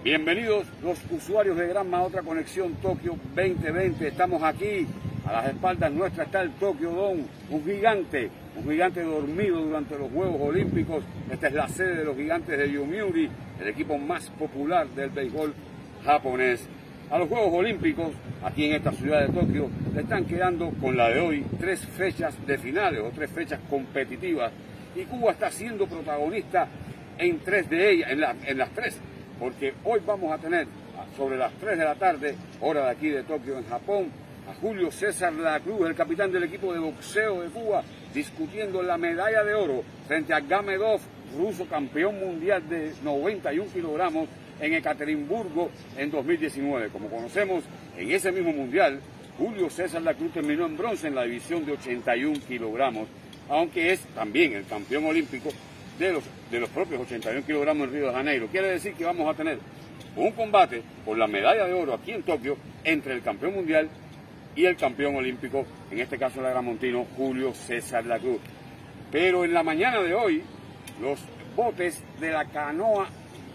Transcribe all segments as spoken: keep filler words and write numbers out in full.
Bienvenidos los usuarios de Granma a otra conexión Tokio veinte veinte. Estamos aquí, a las espaldas nuestras está el Tokyo Dome, un gigante, un gigante dormido durante los Juegos Olímpicos. Esta es la sede de los Gigantes de Yomiuri, el equipo más popular del béisbol japonés. A los Juegos Olímpicos, aquí en esta ciudad de Tokio, le están quedando con la de hoy tres fechas de finales o tres fechas competitivas. Y Cuba está siendo protagonista en tres de ellas, en, la, en las tres, porque hoy vamos a tener sobre las tres de la tarde, hora de aquí de Tokio en Japón, a Julio César de la Cruz, el capitán del equipo de boxeo de Cuba, discutiendo la medalla de oro frente a Gamedov, ruso campeón mundial de noventa y un kilogramos en Ekaterimburgo en dos mil diecinueve. Como conocemos, en ese mismo mundial, Julio César de la Cruz terminó en bronce en la división de ochenta y un kilogramos, aunque es también el campeón olímpico de los, de los propios ochenta y un kilogramos en Río de Janeiro. Quiere decir que vamos a tener un combate por la medalla de oro aquí en Tokio entre el campeón mundial y el campeón olímpico, en este caso el agramontino Julio César de la Cruz. Pero en la mañana de hoy, los botes de la canoa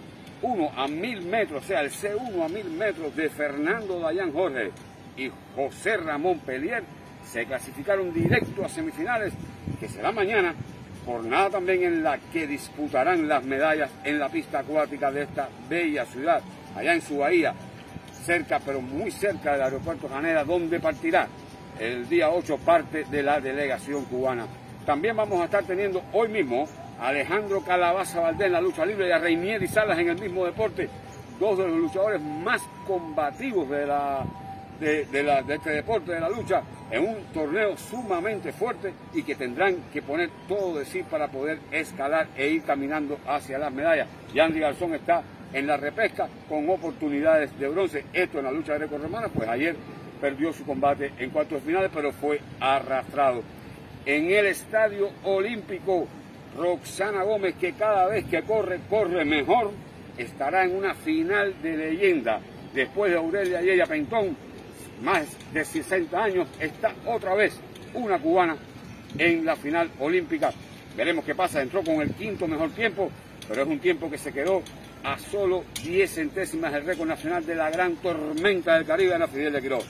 uno a mil metros, o sea, el C uno a mil metros de Fernando Dayan Jorge y José Ramón Pelier, se clasificaron directo a semifinales, que será mañana, jornada también en la que disputarán las medallas en la pista acuática de esta bella ciudad, allá en su bahía, cerca, pero muy cerca del aeropuerto Haneda, donde partirá el día ocho parte de la delegación cubana. También vamos a estar teniendo hoy mismo a Alejandro Calabaza Valdés en la lucha libre y a Reinier Salas en el mismo deporte, dos de los luchadores más combativos de la De, de, la, de este deporte, de la lucha, en un torneo sumamente fuerte y que tendrán que poner todo de sí para poder escalar e ir caminando hacia las medallas. Yandy Garzón está en la repesca con oportunidades de bronce. Esto en la lucha grecorromana, pues ayer perdió su combate en cuartos de finales, pero fue arrastrado. En el Estadio Olímpico, Roxana Gómez, que cada vez que corre, corre mejor, estará en una final de leyenda. Después de Aurelia Yeya Pentón, más de sesenta años, está otra vez una cubana en la final olímpica. Veremos qué pasa, entró con el quinto mejor tiempo, pero es un tiempo que se quedó a solo diez centésimas del récord nacional de la gran tormenta del Caribe, Ana Fidel de Quiroz.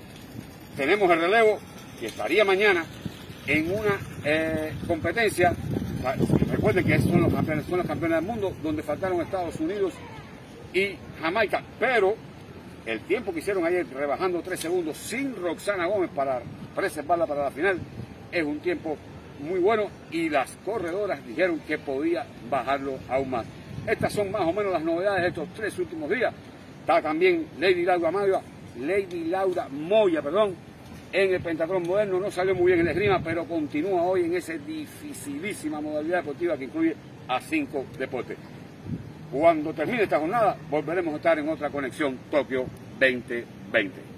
Tenemos el relevo que estaría mañana en una eh, competencia. Recuerden que son los campeones, son los campeones del mundo, donde faltaron Estados Unidos y Jamaica, pero el tiempo que hicieron ayer, rebajando tres segundos sin Roxana Gómez para preservarla para la final, es un tiempo muy bueno y las corredoras dijeron que podía bajarlo aún más. Estas son más o menos las novedades de estos tres últimos días. Está también Lady Laura Moya, Lady Laura Moya, perdón, en el pentatlón moderno. No salió muy bien en la esgrima, pero continúa hoy en esa dificilísima modalidad deportiva que incluye a cinco deportes. Cuando termine esta jornada, volveremos a estar en otra conexión Tokio veinte veinte.